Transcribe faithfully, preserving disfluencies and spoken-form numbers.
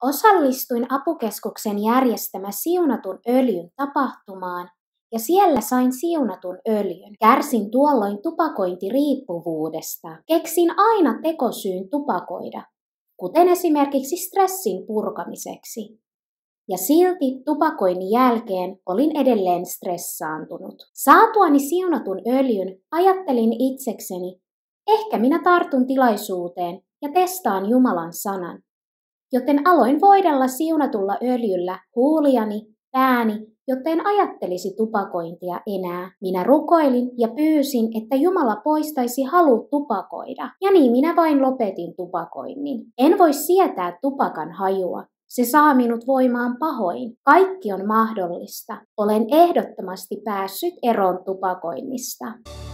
Osallistuin apukeskuksen järjestämä siunatun öljyn tapahtumaan ja siellä sain siunatun öljyn. Kärsin tuolloin tupakointiriippuvuudesta. Keksin aina tekosyyn tupakoida, kuten esimerkiksi stressin purkamiseksi. Ja silti tupakoinnin jälkeen olin edelleen stressaantunut. Saatuani siunatun öljyn ajattelin itsekseni, ehkä minä tartun tilaisuuteen ja testaan Jumalan sanan. Joten aloin voidella siunatulla öljyllä huuliani, pääni, jotten ajattelisi tupakointia enää. Minä rukoilin ja pyysin, että Jumala poistaisi halu tupakoida. Ja niin minä vain lopetin tupakoinnin. En voi sietää tupakan hajua. Se saa minut voimaan pahoin. Kaikki on mahdollista. Olen ehdottomasti päässyt eroon tupakoinnista.